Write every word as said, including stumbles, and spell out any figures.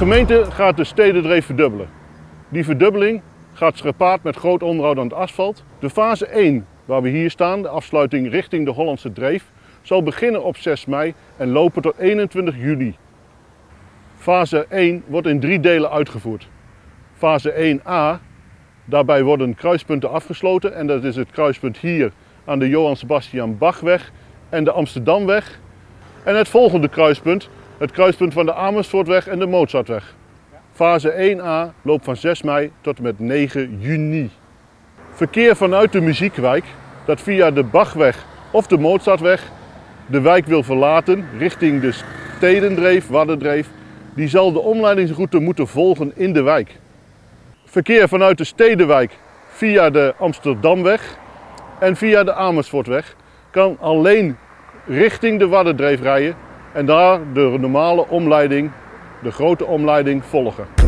gemeente gaat de Stedendreef verdubbelen. Die verdubbeling gaat gepaard met groot onderhoud aan het asfalt. De fase één, waar we hier staan, de afsluiting richting de Hollandse Dreef, zal beginnen op zes mei en lopen tot eenentwintig juni. Fase één wordt in drie delen uitgevoerd. Fase één A, daarbij worden kruispunten afgesloten en dat is het kruispunt hier aan de Johann Sebastian Bachweg en de Amsterdamweg. En het volgende kruispunt, het kruispunt van de Amersfoortweg en de Mozartweg. Fase één A loopt van zes mei tot en met negen juni. Verkeer vanuit de Muziekwijk dat via de Bachweg of de Mozartweg de wijk wil verlaten richting de Stedendreef, Wadderdreef, die zal de omleidingsroute moeten volgen in de wijk. Verkeer vanuit de Stedenwijk via de Amsterdamweg en via de Amersfoortweg kan alleen richting de Wadderdreef rijden en daar de normale omleiding, de grote omleiding volgen.